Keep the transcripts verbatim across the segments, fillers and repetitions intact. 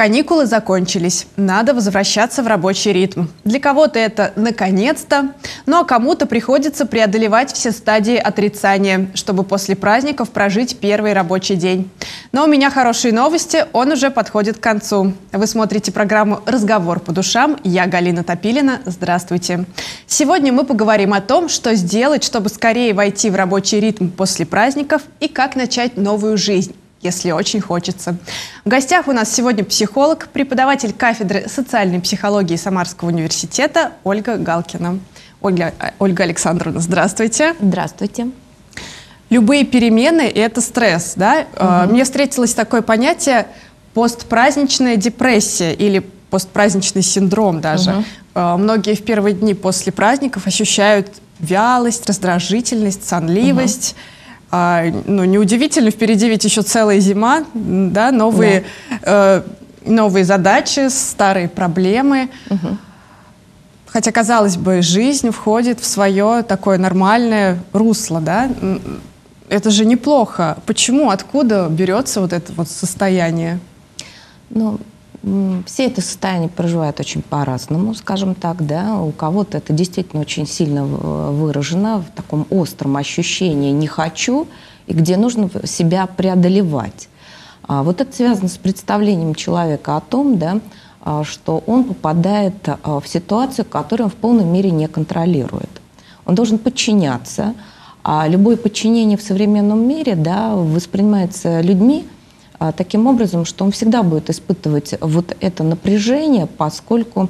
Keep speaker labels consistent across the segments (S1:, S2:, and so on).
S1: Каникулы закончились, надо возвращаться в рабочий ритм. Для кого-то это наконец-то, ну а кому-то приходится преодолевать все стадии отрицания, чтобы после праздников прожить первый рабочий день. Но у меня хорошие новости, он уже подходит к концу. Вы смотрите программу «Разговор по душам», я Галина Топилина, здравствуйте. Сегодня мы поговорим о том, что сделать, чтобы скорее войти в рабочий ритм после праздников и как начать новую жизнь, если очень хочется. В гостях у нас сегодня психолог, преподаватель кафедры социальной психологии Самарского университета Ольга Галкина. Ольга, Ольга Александровна, здравствуйте.
S2: Здравствуйте.
S1: Любые перемены – это стресс, да? Угу. Мне встретилось такое понятие постпраздничная депрессия или постпраздничный синдром даже. Угу. Многие в первые дни после праздников ощущают вялость, раздражительность, сонливость. Угу. А, ну, неудивительно, впереди ведь еще целая зима, да, новые, да. Э, новые задачи, старые проблемы. Угу. Хотя, казалось бы, жизнь входит в свое такое нормальное русло, да. Это же неплохо. Почему, откуда берется вот это вот состояние?
S2: Ну, все это состояние проживают очень по-разному, скажем так, да. У кого-то это действительно очень сильно выражено в таком остром ощущении «не хочу», и где нужно себя преодолевать. А вот это связано с представлением человека о том, да, что он попадает в ситуацию, которую он в полной мере не контролирует. Он должен подчиняться, а любое подчинение в современном мире, да, воспринимается людьми таким образом, что он всегда будет испытывать вот это напряжение, поскольку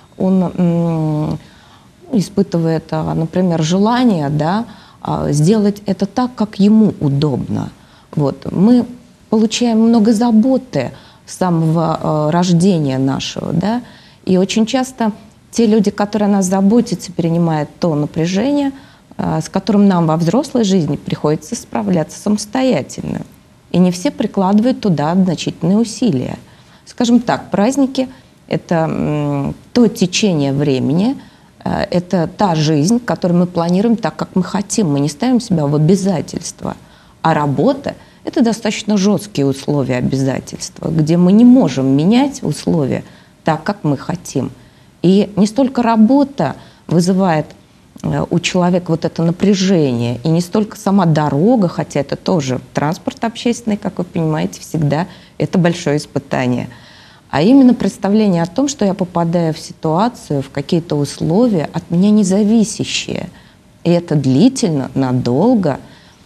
S2: он испытывает, например, желание, да, сделать это так, как ему удобно. Вот. Мы получаем много заботы с самого рождения нашего, да, и очень часто те люди, которые о нас заботятся, перенимают то напряжение, с которым нам во взрослой жизни приходится справляться самостоятельно. И не все прикладывают туда значительные усилия. Скажем так, праздники — это то течение времени, это та жизнь, которую мы планируем так, как мы хотим. Мы не ставим себя в обязательства. А работа — это достаточно жесткие условия обязательства, где мы не можем менять условия так, как мы хотим. И не столько работа вызывает у человека вот это напряжение, и не столько сама дорога, хотя это тоже транспорт общественный, как вы понимаете, всегда это большое испытание, а именно представление о том, что я попадаю в ситуацию, в какие-то условия, от меня независящие. И это длительно, надолго,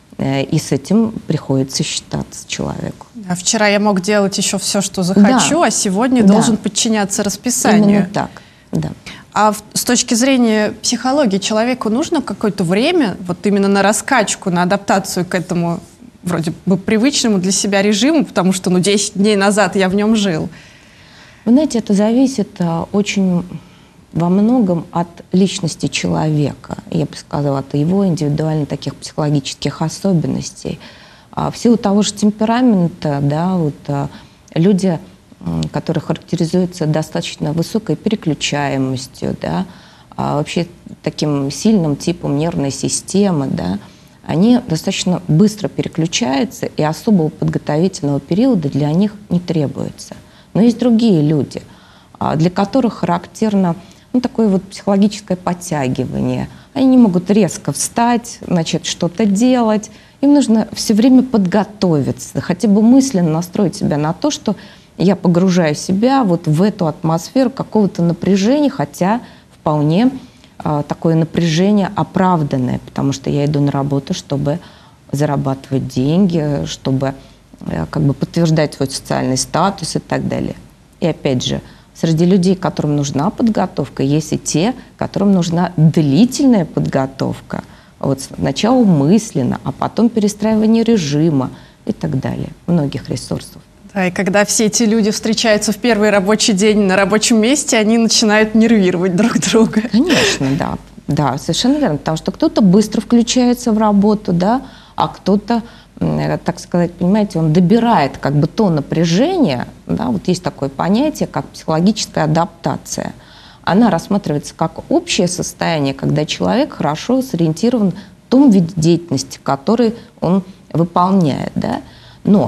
S2: и с этим приходится считаться человеку.
S1: А вчера я мог делать еще все, что захочу, да. А сегодня да. должен подчиняться расписанию.
S2: Именно так, да.
S1: А с точки зрения психологии человеку нужно какое-то время вот именно на раскачку, на адаптацию к этому вроде бы привычному для себя режиму, потому что ну, десять дней назад я в нем жил?
S2: Вы знаете, это зависит очень во многом от личности человека, я бы сказала, от его индивидуальных таких психологических особенностей. В силу того же темперамента, да, вот, люди, которые характеризуются достаточно высокой переключаемостью, да, а вообще таким сильным типом нервной системы, да, они достаточно быстро переключаются, и особого подготовительного периода для них не требуется. Но есть другие люди, для которых характерно ну, такое вот психологическое подтягивание. Они не могут резко встать, начать что-то делать. Им нужно все время подготовиться, хотя бы мысленно настроить себя на то, что я погружаю себя вот в эту атмосферу какого-то напряжения, хотя вполне э, такое напряжение оправданное, потому что я иду на работу, чтобы зарабатывать деньги, чтобы э, как бы подтверждать свой социальный статус и так далее. И опять же, среди людей, которым нужна подготовка, есть и те, которым нужна длительная подготовка. Вот сначала мысленно, а потом перестраивание режима и так далее. Многих ресурсов.
S1: Да, и когда все эти люди встречаются в первый рабочий день на рабочем месте, они начинают нервировать друг друга.
S2: Конечно, да. Да, совершенно верно. Потому что кто-то быстро включается в работу, да, а кто-то, так сказать, понимаете, он добирает как бы то напряжение, да, вот есть такое понятие, как психологическая адаптация. Она рассматривается как общее состояние, когда человек хорошо сориентирован в том виде деятельности, который он выполняет, да. Но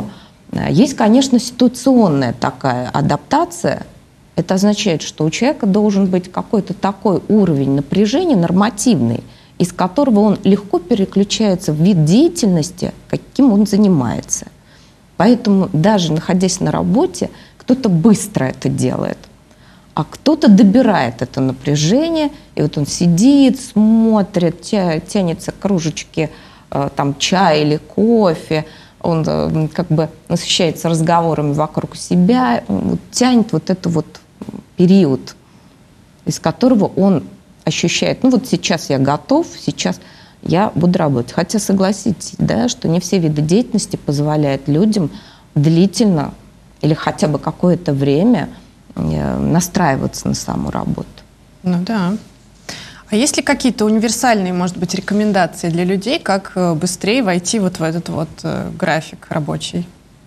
S2: Есть, конечно, ситуационная такая адаптация. Это означает, что у человека должен быть какой-то такой уровень напряжения нормативный, из которого он легко переключается в вид деятельности, каким он занимается. Поэтому даже находясь на работе, кто-то быстро это делает, а кто-то добирает это напряжение, и вот он сидит, смотрит, тя, тянется к кружечке э, там, чая или кофе, он э, как бы насыщается разговорами вокруг себя, вот, тянет вот этот вот период, из которого он ощущает, ну вот сейчас я готов, сейчас я буду работать. Хотя согласитесь, да, что не все виды деятельности позволяют людям длительно или хотя бы какое-то время настраиваться на саму работу.
S1: Ну да. А есть ли какие-то универсальные, может быть, рекомендации для людей, как быстрее войти вот в этот вот график рабочий?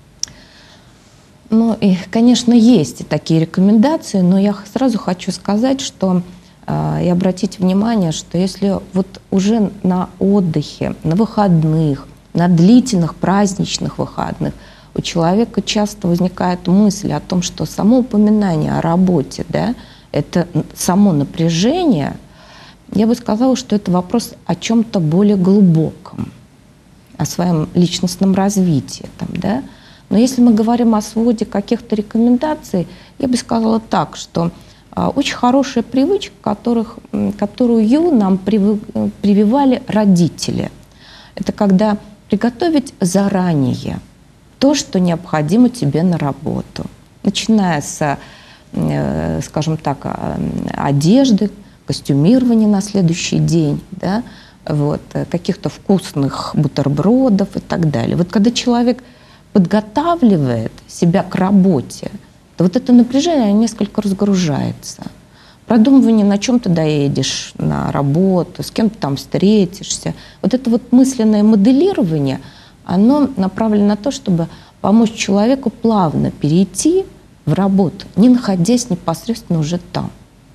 S2: Ну, и, конечно, есть такие рекомендации, но я сразу хочу сказать, что и обратить внимание, что если вот уже на отдыхе, на выходных, на длительных праздничных выходных у человека часто возникает мысль о том, что само упоминание о работе, да, это само напряжение, я бы сказала, что это вопрос о чем-то более глубоком, о своем личностном развитии. Там, да? Но если мы говорим о своде каких-то рекомендаций, я бы сказала так, что очень хорошая привычка, которых, которую нам прививали родители. Это когда приготовить заранее то, что необходимо тебе на работу. Начиная с, скажем так, одежды, костюмирования на следующий день, да, вот, каких-то вкусных бутербродов и так далее. Вот когда человек подготавливает себя к работе, то вот это напряжение несколько разгружается. Продумывание, на чем ты доедешь на работу, с кем ты там встретишься. Вот это вот мысленное моделирование, оно направлено на то, чтобы помочь человеку плавно перейти в работу, не находясь непосредственно уже там.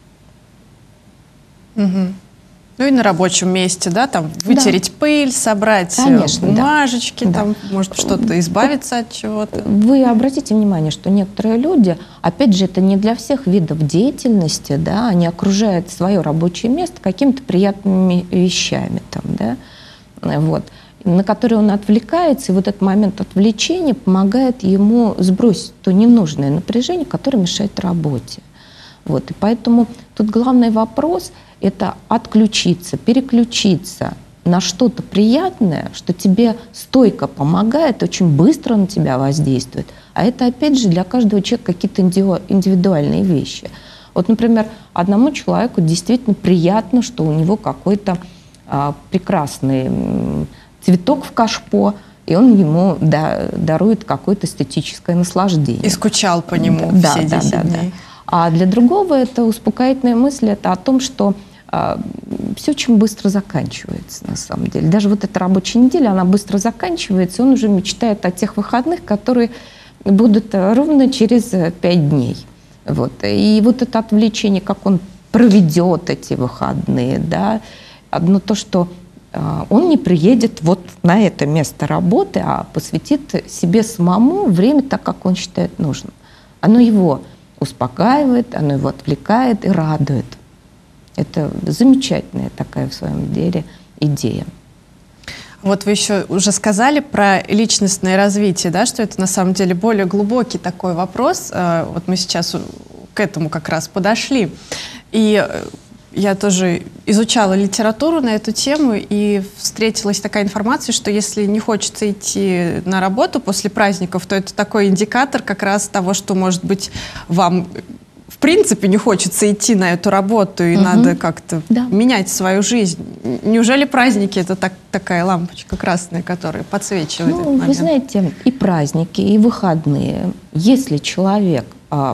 S1: Угу. Ну и на рабочем месте, да, там вытереть да. пыль, собрать Конечно, бумажечки, да. там, да. может что-то избавиться от чего-то.
S2: Вы обратите внимание, что некоторые люди, опять же, это не для всех видов деятельности, да, они окружают свое рабочее место какими-то приятными вещами, там, да, вот, на которые он отвлекается, и вот этот момент отвлечения помогает ему сбросить то ненужное напряжение, которое мешает работе. Вот, и поэтому тут главный вопрос – это отключиться, переключиться на что-то приятное, что тебе стойко помогает, очень быстро на тебя воздействует. А это, опять же, для каждого человека какие-то индивидуальные вещи. Вот, например, одному человеку действительно приятно, что у него какой-то а, прекрасный цветок в кашпо, и он ему да, дарует какое-то эстетическое наслаждение.
S1: И скучал по нему
S2: да,
S1: все
S2: да,
S1: десять
S2: да,
S1: дней.
S2: Да. А для другого это успокоительная мысль, это о том, что а, все очень быстро заканчивается на самом деле. Даже вот эта рабочая неделя, она быстро заканчивается, и он уже мечтает о тех выходных, которые будут ровно через пять дней. Вот. И вот это отвлечение, как он проведет эти выходные, да, одно то, что а, он не приедет вот на это место работы, а посвятит себе самому время так, как он считает нужным. Оно его успокаивает, оно его отвлекает и радует. Это замечательная такая в своем деле идея.
S1: Вот вы еще уже сказали про личностное развитие, да, что это на самом деле более глубокий такой вопрос. Вот мы сейчас к этому как раз подошли. И я тоже изучала литературу на эту тему, и встретилась такая информация, что если не хочется идти на работу после праздников, то это такой индикатор как раз того, что, может быть, вам в принципе не хочется идти на эту работу, и угу. надо как-то да. менять свою жизнь. Неужели праздники — это так, такая лампочка красная, которая подсвечивает
S2: ну,
S1: этот момент?
S2: Вы знаете, и праздники, и выходные. Если человек а,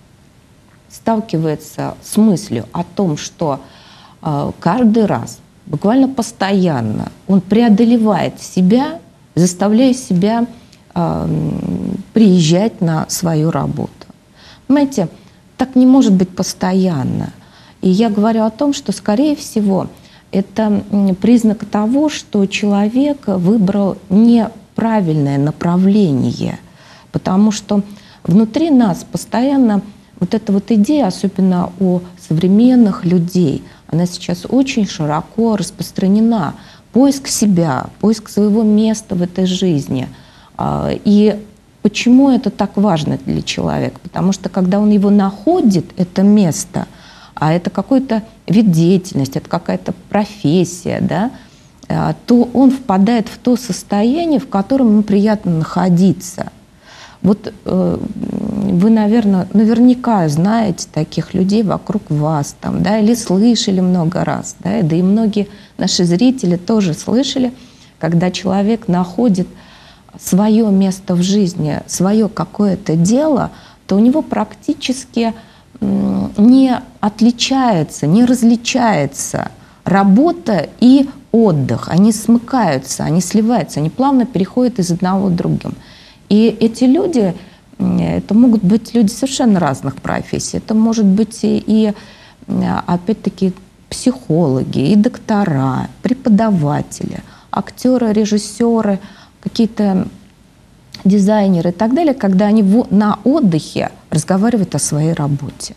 S2: сталкивается с мыслью о том, что а, каждый раз, буквально постоянно, он преодолевает себя, заставляя себя а, приезжать на свою работу. Понимаете, так не может быть постоянно. И я говорю о том, что, скорее всего, это признак того, что человек выбрал неправильное направление. Потому что внутри нас постоянно вот эта вот идея, особенно у современных людей, она сейчас очень широко распространена. Поиск себя, поиск своего места в этой жизни. И почему это так важно для человека? Потому что когда он его находит, это место, а это какой-то вид деятельности, это какая-то профессия, да, то он впадает в то состояние, в котором ему приятно находиться. Вот э, вы, наверное, наверняка знаете таких людей вокруг вас, там, да, или слышали много раз, да, да и многие наши зрители тоже слышали, когда человек находит свое место в жизни, свое какое-то дело, то у него практически э, не отличается, не различается работа и отдых. Они смыкаются, они сливаются, они плавно переходят из одного в другим. И эти люди, это могут быть люди совершенно разных профессий. Это может быть и, опять-таки, психологи, и доктора, преподаватели, актеры, режиссеры, какие-то дизайнеры и так далее, когда они на отдыхе разговаривают о своей работе.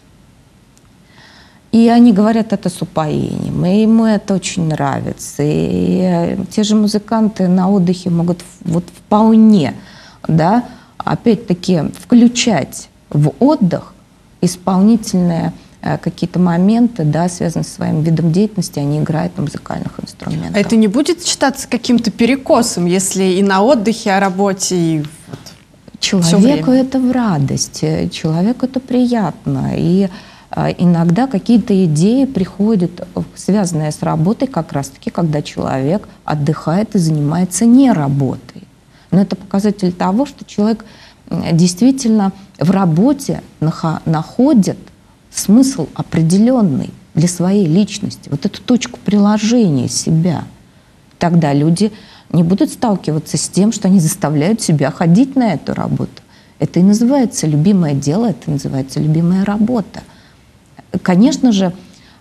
S2: И они говорят это с упоением, и ему это очень нравится. И те же музыканты на отдыхе могут вот вполне, да, опять-таки включать в отдых исполнительные э, какие-то моменты, да, связанные со своим видом деятельности, они играют на музыкальных инструментах.
S1: А это не будет считаться каким-то перекосом, если и на отдыхе, о работе, и вот
S2: человеку это в радость, человеку это приятно, и э, иногда какие-то идеи приходят, связанные с работой, как раз-таки, когда человек отдыхает и занимается не работой. Но это показатель того, что человек действительно в работе находит смысл определенный для своей личности, вот эту точку приложения себя. Тогда люди не будут сталкиваться с тем, что они заставляют себя ходить на эту работу. Это и называется любимое дело, это и называется любимая работа. Конечно же,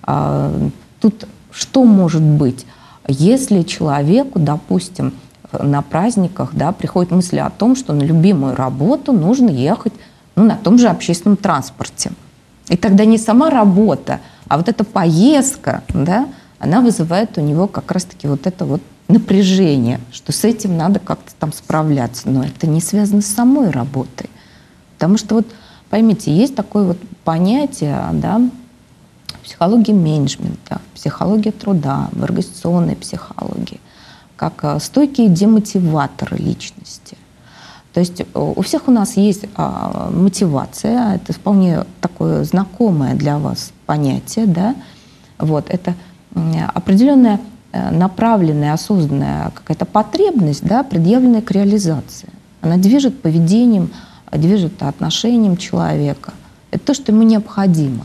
S2: тут что может быть, если человеку, допустим, на праздниках, да, приходит мысль о том, что на любимую работу нужно ехать, ну, на том же общественном транспорте. И тогда не сама работа, а вот эта поездка, да, она вызывает у него как раз-таки вот это вот напряжение, что с этим надо как-то там справляться. Но это не связано с самой работой. Потому что вот, поймите, есть такое вот понятие, да, психология менеджмента, психология труда, в организационной психологии, как стойкие демотиваторы личности. То есть у всех у нас есть а, мотивация, это вполне такое знакомое для вас понятие, да? Вот, это определенная направленная, осознанная какая-то потребность, да, предъявленная к реализации. Она движет поведением, движет отношением человека. Это то, что ему необходимо.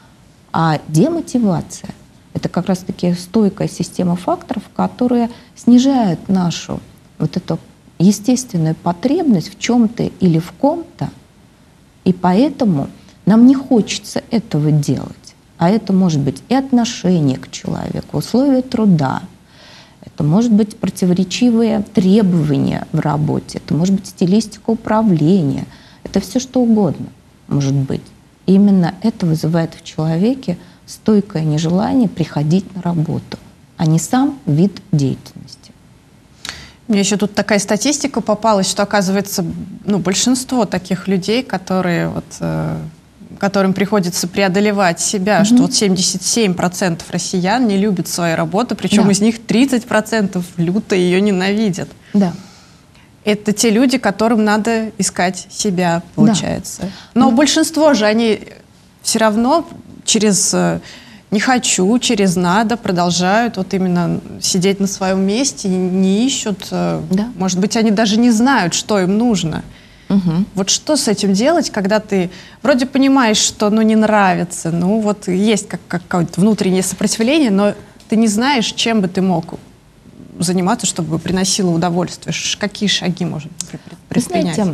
S2: А демотивация — это как раз-таки стойкая система факторов, которые снижают нашу вот эту естественную потребность в чем-то или в ком-то, и поэтому нам не хочется этого делать. А это может быть и отношение к человеку, условия труда, это может быть противоречивые требования в работе, это может быть стилистика управления, это все что угодно может быть. И именно это вызывает в человеке стойкое нежелание приходить на работу, а не сам вид деятельности.
S1: Мне еще тут такая статистика попалась, что, оказывается, ну, большинство таких людей, которые, вот, э, которым приходится преодолевать себя, mm-hmm. что вот семьдесят семь процентов россиян не любят свою работу, причем да. из них тридцать процентов люто ее ненавидят. Да. Это те люди, которым надо искать себя, получается. Да. Но mm-hmm. большинство же, они все равно через «не хочу», через «надо» продолжают вот именно сидеть на своем месте, не ищут. Да. Может быть, они даже не знают, что им нужно. Угу. Вот что с этим делать, когда ты вроде понимаешь, что ну, не нравится, ну вот есть как, как какое-то внутреннее сопротивление, но ты не знаешь, чем бы ты мог заниматься, чтобы приносило удовольствие. Какие шаги можно предпринять?
S2: Знаете,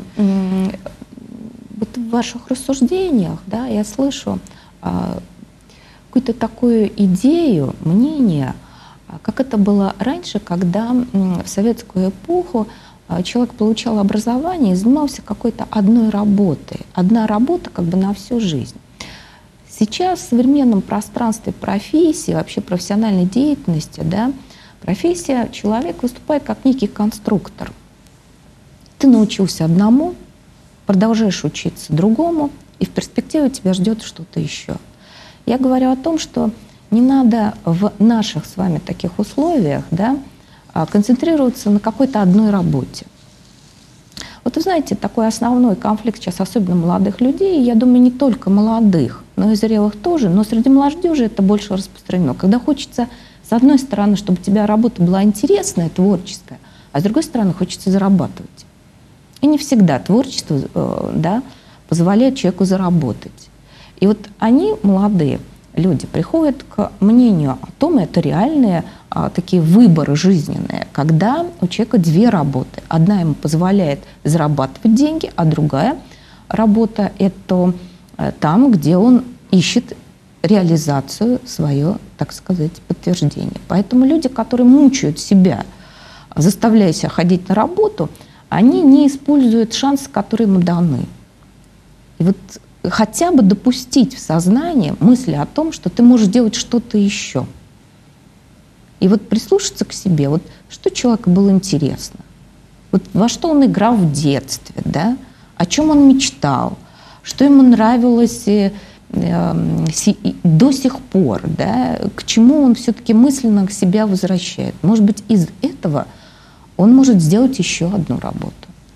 S2: вот в ваших рассуждениях, да, я слышу какую-то такую идею, мнение, как это было раньше, когда в советскую эпоху человек получал образование и занимался какой-то одной работой. Одна работа как бы на всю жизнь. Сейчас в современном пространстве профессии, вообще профессиональной деятельности, да, профессия, человек выступает как некий конструктор. Ты научился одному, продолжаешь учиться другому, и в перспективе тебя ждет что-то еще. Я говорю о том, что не надо в наших с вами таких условиях, да, концентрироваться на какой-то одной работе. Вот вы знаете, такой основной конфликт сейчас, особенно молодых людей, я думаю, не только молодых, но и зрелых тоже, но среди молодежи это больше распространено. Когда хочется, с одной стороны, чтобы у тебя работа была интересная, творческая, а с другой стороны, хочется зарабатывать. И не всегда творчество э, да, позволяет человеку заработать. И вот они, молодые люди, приходят к мнению о том, это реальные а, такие выборы жизненные, когда у человека две работы. Одна ему позволяет зарабатывать деньги, а другая работа — это а, там, где он ищет реализацию, свое, так сказать, подтверждение. Поэтому люди, которые мучают себя, заставляя себя ходить на работу, они не используют шансы, которые ему даны. И вот хотя бы допустить в сознание мысли о том, что ты можешь делать что-то еще. И вот прислушаться к себе, вот что человеку было интересно, вот во что он играл в детстве, да? О чем он мечтал, что ему нравилось э, э, до сих пор, да? К чему он все-таки мысленно к себя возвращает. Может быть, из этого он может сделать еще одну работу.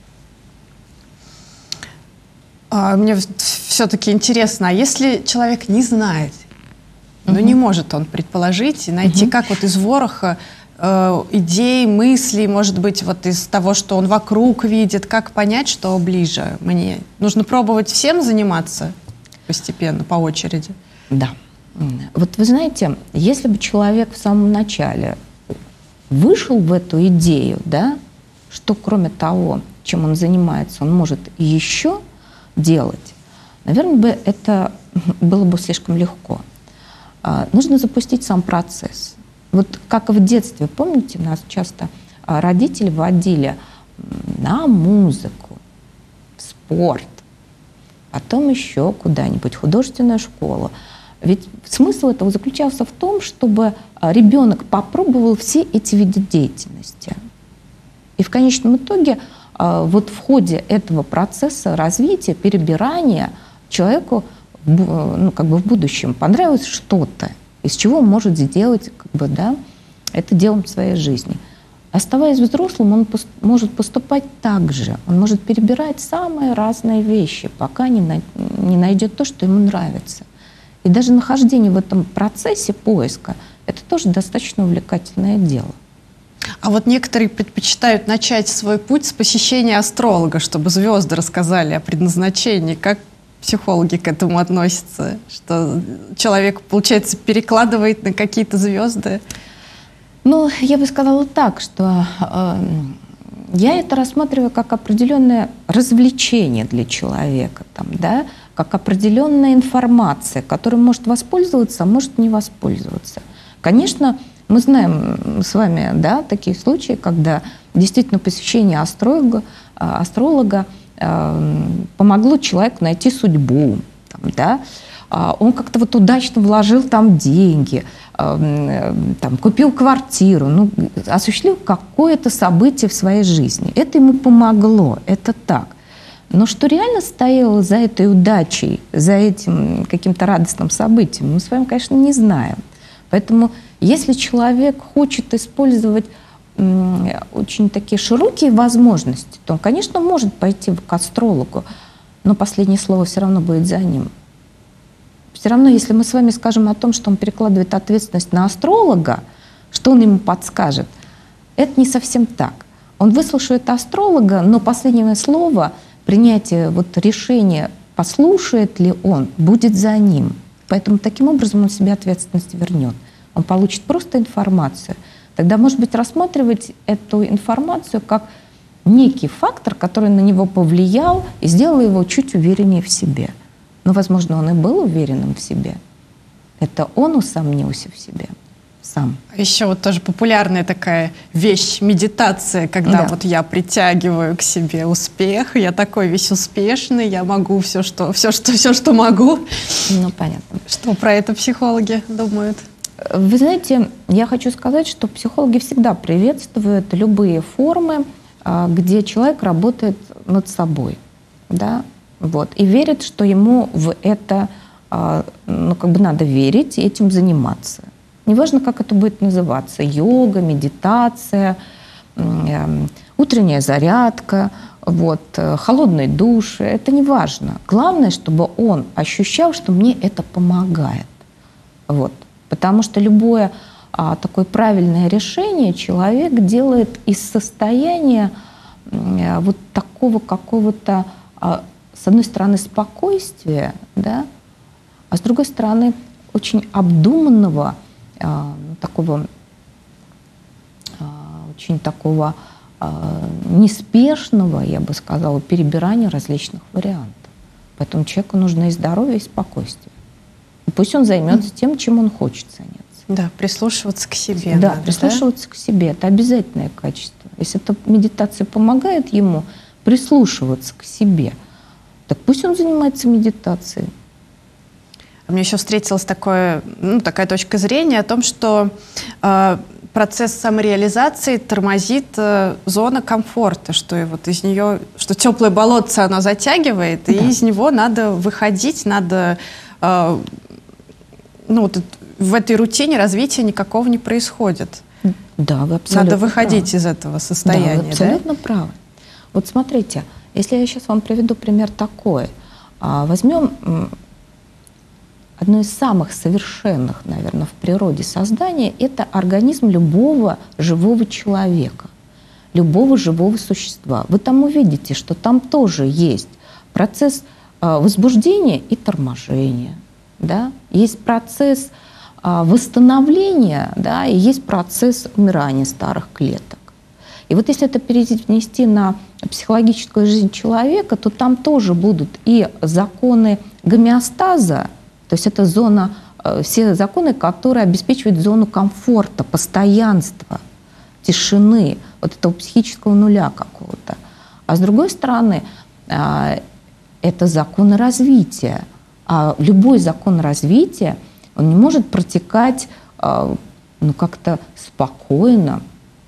S1: А, мне все-таки интересно, а если человек не знает, но
S2: Угу.
S1: не может он предположить и найти,
S2: Угу.
S1: как вот из вороха э, идей, мыслей, может быть, вот из того, что он вокруг видит, как понять, что ближе мне? Нужно пробовать всем заниматься постепенно, по очереди?
S2: Да. Вот вы знаете, если бы человек в самом начале вышел в эту идею, да, что кроме того, чем он занимается, он может еще делать, наверное, бы это было бы слишком легко. А, нужно запустить сам процесс. Вот как в детстве, помните, нас часто а, родители водили на музыку, в спорт, потом еще куда-нибудь, художественную школу. Ведь смысл этого заключался в том, чтобы ребенок попробовал все эти виды деятельности. И в конечном итоге вот в ходе этого процесса развития, перебирания человеку ну, как бы в будущем понравилось что-то, из чего он может сделать как бы, да, это делом своей жизни. Оставаясь взрослым, он пос- может поступать так же. Он может перебирать самые разные вещи, пока не, на- не найдет то, что ему нравится. И даже нахождение в этом процессе поиска — это тоже достаточно увлекательное дело.
S1: А вот некоторые предпочитают начать свой путь с посещения астролога, чтобы звезды рассказали о предназначении. Как психологи к этому относятся? Что человек, получается, перекладывает на какие-то звезды?
S2: Ну, я бы сказала так, что э, я это рассматриваю как определенное развлечение для человека, там, да, как определенная информация, которой может воспользоваться, а может не воспользоваться. Конечно, мы знаем с вами, да, такие случаи, когда действительно посещение астролога, астролога э, помогло человеку найти судьбу, там, да, он как-то вот удачно вложил там деньги, э, там, купил квартиру, ну, осуществил какое-то событие в своей жизни. Это ему помогло, это так. Но что реально стояло за этой удачей, за этим каким-то радостным событием, мы с вами, конечно, не знаем. Поэтому если человек хочет использовать м, очень такие широкие возможности, то он, конечно, может пойти к астрологу, но последнее слово все равно будет за ним. Все равно, если мы с вами скажем о том, что он перекладывает ответственность на астролога, что он ему подскажет, это не совсем так. Он выслушает астролога, но последнее слово, принятие вот решения, послушает ли он, будет за ним. Поэтому таким образом он себе ответственность вернет. Он получит просто информацию. Тогда, может быть, рассматривать эту информацию как некий фактор, который на него повлиял и сделал его чуть увереннее в себе. Но, возможно, он и был уверенным в себе. Это он усомнился в себе. сам.
S1: Еще вот тоже популярная такая вещь — медитация, когда
S2: Да.
S1: вот я притягиваю к себе успех, я такой весь успешный, я могу все, что, все, что, все, что могу.
S2: Ну, понятно.
S1: Что про это психологи думают?
S2: Вы знаете, я хочу сказать, что психологи всегда приветствуют любые формы, а, где человек работает над собой, да, вот, и верит, что ему в это, а, ну, как бы надо верить и этим заниматься. Неважно, как это будет называться: йога, медитация, э, утренняя зарядка, вот, э, холодный душ. Это не важно. Главное, чтобы он ощущал, что мне это помогает. Вот. Потому что любое а, такое правильное решение человек делает из состояния а, вот такого какого-то, а, с одной стороны, спокойствия, да, а с другой стороны, очень обдуманного, а, такого, а, очень такого а, неспешного, я бы сказала, перебирания различных вариантов. Поэтому человеку нужно и здоровье, и спокойствие. И пусть он займется тем, чем он хочет заняться.
S1: Да, прислушиваться к себе.
S2: Да,
S1: надо,
S2: прислушиваться да? к себе. Это обязательное качество. Если эта медитация помогает ему прислушиваться к себе, так пусть он занимается медитацией.
S1: Мне еще встретилась такое, ну, такая точка зрения о том, что э, процесс самореализации тормозит э, зона комфорта, что и вот из нее, что теплое болотце оно затягивает, да. И из него надо выходить, надо, э, ну, вот в этой рутине развития никакого не происходит.
S2: Да, вы абсолютно
S1: Надо выходить
S2: правы.
S1: из этого состояния.
S2: Да, вы абсолютно
S1: да?
S2: правы. Вот смотрите, если я сейчас вам приведу пример такой. Возьмем одно из самых совершенных, наверное, в природе создания — это организм любого живого человека, любого живого существа. Вы там увидите, что там тоже есть процесс возбуждения и торможения, да? Есть процесс восстановления, да, и есть процесс умирания старых клеток. И вот если это перенести на психологическую жизнь человека, то там тоже будут и законы гомеостаза, то есть это зона, все законы, которые обеспечивают зону комфорта, постоянства, тишины, вот этого психического нуля какого-то. А с другой стороны, это законы развития. А любой закон развития, он не может протекать ну, как-то спокойно,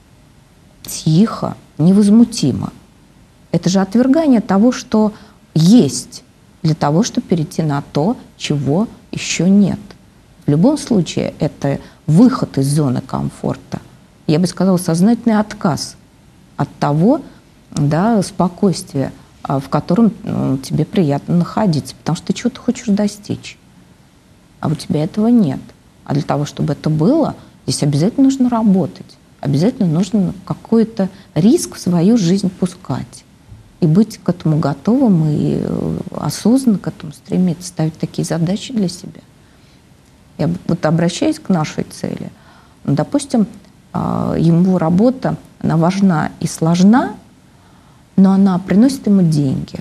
S2: тихо, невозмутимо. Это же отвергание того, что есть, для того, чтобы перейти на то, чего еще нет. В любом случае, это выход из зоны комфорта. Я бы сказала, сознательный отказ от того, да, спокойствия, в котором ну, тебе приятно находиться, потому что ты чего-то хочешь достичь, а у тебя этого нет. А для того, чтобы это было, здесь обязательно нужно работать, обязательно нужно какой-то риск в свою жизнь пускать и быть к этому готовым и осознанно к этому стремиться, ставить такие задачи для себя. Я вот обращаюсь к нашей цели. Допустим, ему работа, она важна и сложна, но она приносит ему деньги,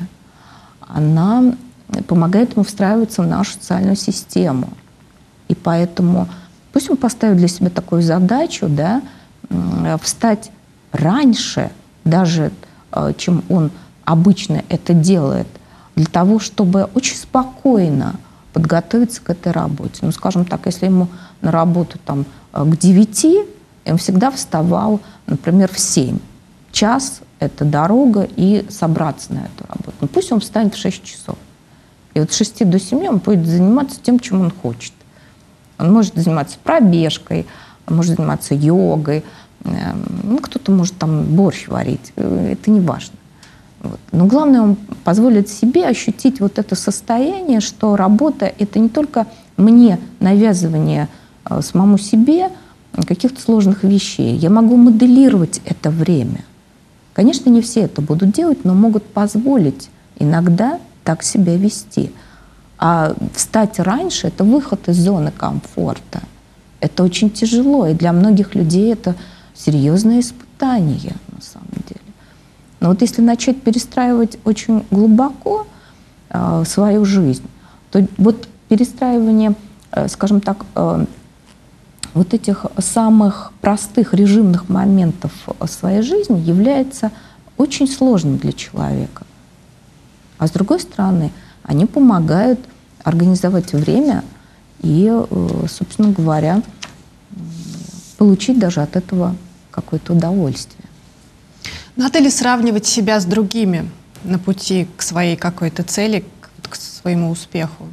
S2: она помогает ему встраиваться в нашу социальную систему. И поэтому пусть он поставит для себя такую задачу, да, встать раньше, даже чем он обычно это делает, для того, чтобы очень спокойно подготовиться к этой работе. Ну, скажем так, если ему на работу там, к девяти, он всегда вставал, например, в семь. Час — это дорога, и собраться на эту работу. Ну, пусть он встанет в шесть часов. И вот с шести до семи он будет заниматься тем, чем он хочет. Он может заниматься пробежкой, может заниматься йогой, ну, кто-то может там борщ варить, это не важно. Вот. Но главное, он позволит себе ощутить вот это состояние, что работа — это не только мне навязывание э, самому себе каких-то сложных вещей. Я могу моделировать это время. Конечно, не все это будут делать, но могут позволить иногда так себя вести. А встать раньше — это выход из зоны комфорта. Это очень тяжело, и для многих людей это серьезное испытание на самом деле. Но вот если начать перестраивать очень глубоко э, свою жизнь, то вот перестраивание, э, скажем так, э, вот этих самых простых режимных моментов своей жизни является очень сложным для человека. А с другой стороны, они помогают организовать время и, собственно говоря, получить даже от этого какое-то удовольствие.
S1: Надо ли сравнивать себя с другими на пути к своей какой-то цели, к своему успеху?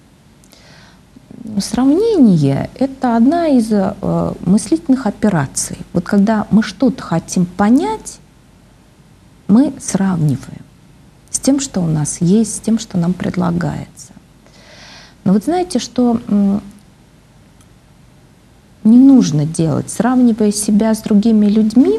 S2: Сравнение — это одна из э, мыслительных операций. Вот когда мы что-то хотим понять, мы сравниваем с тем, что у нас есть, с тем, что нам предлагается. Но вот знаете, что м, не нужно делать, сравнивая себя с другими людьми,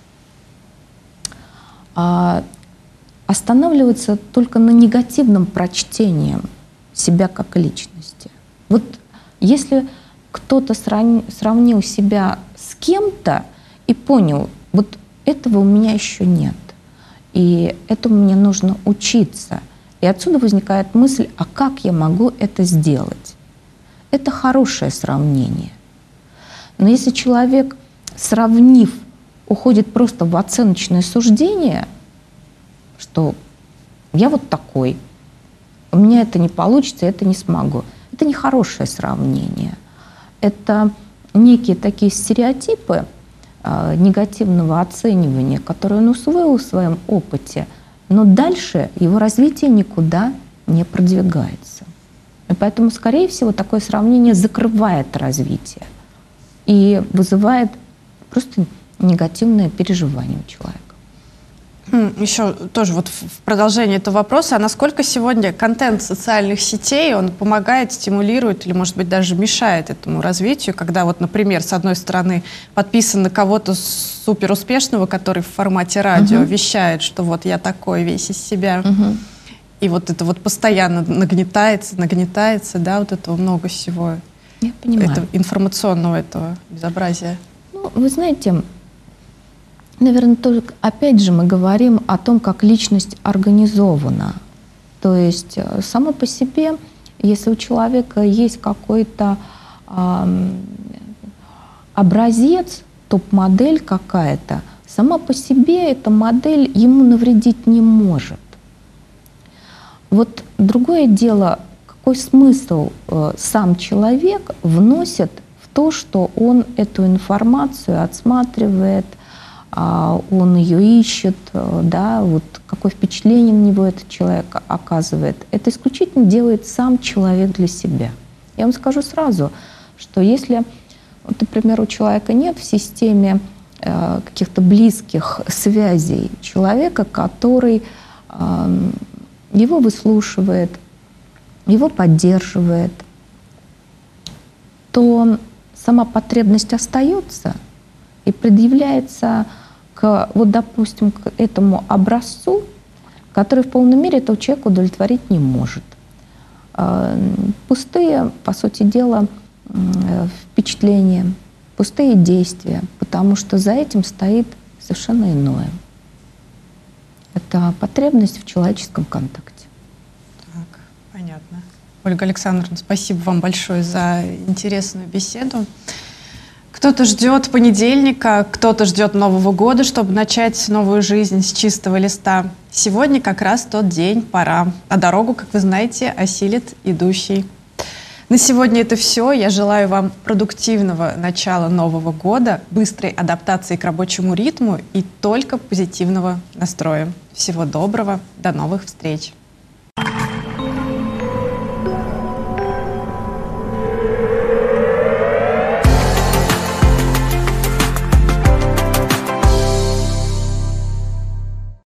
S2: а останавливаться только на негативном прочтении себя как личности. Вот если кто-то сравнил себя с кем-то и понял, вот этого у меня еще нет, и этому мне нужно учиться, и отсюда возникает мысль, а как я могу это сделать? Это хорошее сравнение. Но если человек, сравнив, уходит просто в оценочное суждение, что я вот такой, у меня это не получится, я это не смогу. Это не хорошее сравнение. Это некие такие стереотипы э, негативного оценивания, которые он усвоил в своем опыте, но дальше его развитие никуда не продвигается. И поэтому, скорее всего, такое сравнение закрывает развитие и вызывает просто негативное переживание у человека.
S1: Еще тоже вот в продолжение этого вопроса, а насколько сегодня контент социальных сетей, он помогает, стимулирует или, может быть, даже мешает этому развитию, когда вот, например, с одной стороны подписан на кого-то суперуспешного, который в формате радио uh-huh. вещает, что вот я такой весь из себя, uh-huh. и вот это вот постоянно нагнетается, нагнетается, да, вот этого много всего.
S2: Я понимаю.
S1: Это информационного этого безобразия.
S2: Ну, вы знаете, наверное, тоже, опять же, мы говорим о том, как личность организована. То есть само по себе, если у человека есть какой-то э, образец, топ-модель какая-то, сама по себе эта модель ему навредить не может. Вот другое дело, какой смысл э, сам человек вносит в то, что он эту информацию отсматривает, он ее ищет, да, вот какое впечатление на него этот человек оказывает. Это исключительно делает сам человек для себя. Я вам скажу сразу, что если, вот, например, у человека нет в системе э, каких-то близких связей человека, который э, его выслушивает, его поддерживает, то сама потребность остается и предъявляется к, вот, допустим, к этому образцу, который в полной мере этого человека удовлетворить не может. Пустые, по сути дела, впечатления, пустые действия, потому что за этим стоит совершенно иное. Это потребность в человеческом контакте.
S1: Так, понятно. Ольга Александровна, спасибо вам большое за интересную беседу. Кто-то ждет понедельника, кто-то ждет Нового года, чтобы начать новую жизнь с чистого листа. Сегодня как раз тот день, пора. А дорогу, как вы знаете, осилит идущий. На сегодня это все. Я желаю вам продуктивного начала Нового года, быстрой адаптации к рабочему ритму и только позитивного настроя. Всего доброго, до новых встреч!